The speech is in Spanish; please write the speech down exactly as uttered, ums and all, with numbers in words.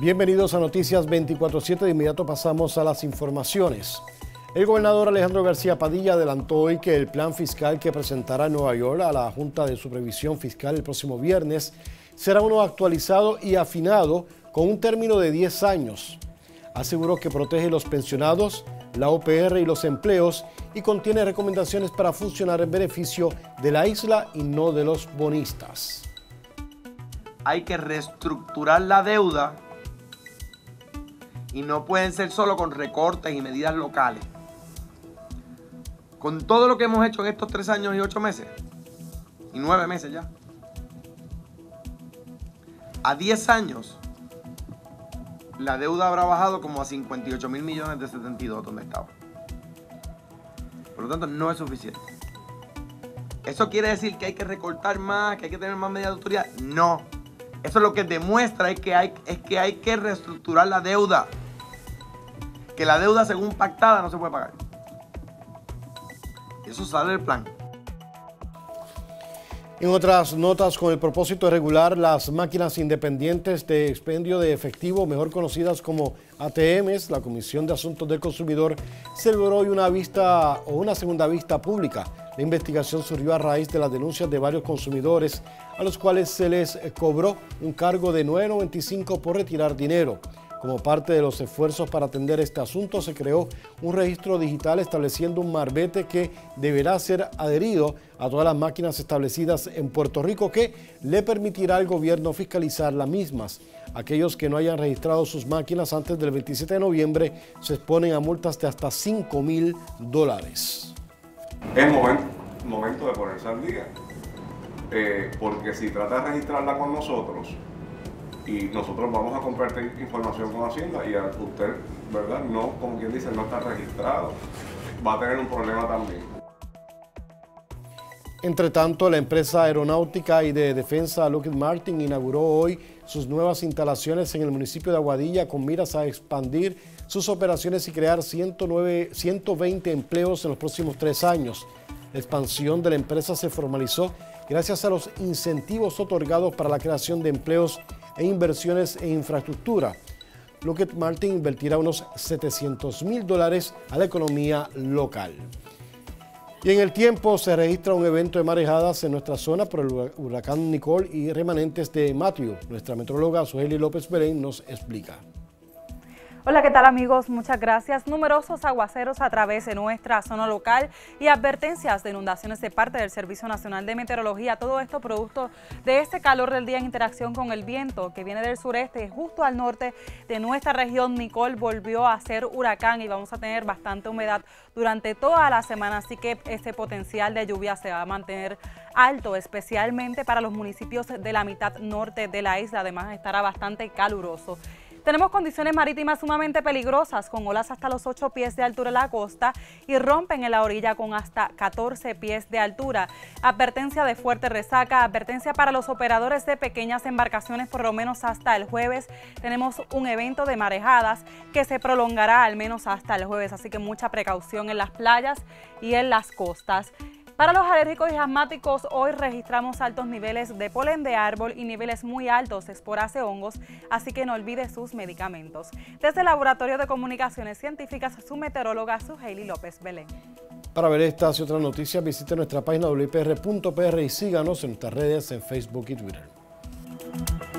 Bienvenidos a Noticias veinticuatro siete. De inmediato pasamos a las informaciones. El gobernador Alejandro García Padilla adelantó hoy que el plan fiscal que presentará en Nueva York a la Junta de Supervisión Fiscal el próximo viernes será uno actualizado y afinado con un término de diez años. Aseguró que protege los pensionados, la O P R y los empleos y contiene recomendaciones para funcionar en beneficio de la isla y no de los bonistas. Hay que reestructurar la deuda y no pueden ser solo con recortes y medidas locales. Con todo lo que hemos hecho en estos tres años y ocho meses, y nueve meses ya, a diez años, la deuda habrá bajado como a cincuenta y ocho mil millones de setenta y dos donde estaba. Por lo tanto, no es suficiente. ¿Eso quiere decir que hay que recortar más, que hay que tener más medidas de autoridad? No. Eso lo que demuestra es que hay, es que, hay que reestructurar la deuda. Que la deuda, según pactada, no se puede pagar. Eso sale del plan. En otras notas, con el propósito de regular las máquinas independientes de expendio de efectivo, mejor conocidas como A T Ms, la Comisión de Asuntos del Consumidor celebró hoy una vista o una segunda vista pública. La investigación surgió a raíz de las denuncias de varios consumidores a los cuales se les cobró un cargo de nueve noventa y cinco por retirar dinero. Como parte de los esfuerzos para atender este asunto, se creó un registro digital estableciendo un marbete que deberá ser adherido a todas las máquinas establecidas en Puerto Rico, que le permitirá al gobierno fiscalizar las mismas. Aquellos que no hayan registrado sus máquinas antes del veintisiete de noviembre se exponen a multas de hasta cinco mil dólares. Es momento, momento de ponerse al día, eh, porque si trata de registrarla con nosotros, y nosotros vamos a compartir información con Hacienda y a usted, ¿verdad? No, como quien dice, no está registrado. Va a tener un problema también. Entre tanto, la empresa aeronáutica y de defensa Lockheed Martin inauguró hoy sus nuevas instalaciones en el municipio de Aguadilla con miras a expandir sus operaciones y crear ciento nueve, ciento veinte empleos en los próximos tres años. La expansión de la empresa se formalizó gracias a los incentivos otorgados para la creación de empleos e inversiones en infraestructura. Lockheed Martin invertirá unos setecientos mil dólares a la economía local. Y en el tiempo se registra un evento de marejadas en nuestra zona por el huracán Nicole y remanentes de Matthew. Nuestra metróloga Suheli López Belén nos explica. Hola, ¿qué tal amigos? Muchas gracias. Numerosos aguaceros a través de nuestra zona local y advertencias de inundaciones de parte del Servicio Nacional de Meteorología. Todo esto producto de este calor del día en interacción con el viento que viene del sureste justo al norte de nuestra región. Nicole volvió a ser huracán y vamos a tener bastante humedad durante toda la semana, así que este potencial de lluvia se va a mantener alto, especialmente para los municipios de la mitad norte de la isla. Además estará bastante caluroso. Tenemos condiciones marítimas sumamente peligrosas, con olas hasta los ocho pies de altura en la costa y rompen en la orilla con hasta catorce pies de altura. Advertencia de fuerte resaca, advertencia para los operadores de pequeñas embarcaciones por lo menos hasta el jueves. Tenemos un evento de marejadas que se prolongará al menos hasta el jueves, así que mucha precaución en las playas y en las costas. Para los alérgicos y asmáticos, hoy registramos altos niveles de polen de árbol y niveles muy altos de esporas de hongos, así que no olvide sus medicamentos. Desde el Laboratorio de Comunicaciones Científicas, su meteoróloga Suheli López Belén. Para ver estas y otras noticias, visite nuestra página doble u i pe erre punto pe erre y síganos en nuestras redes en Facebook y Twitter.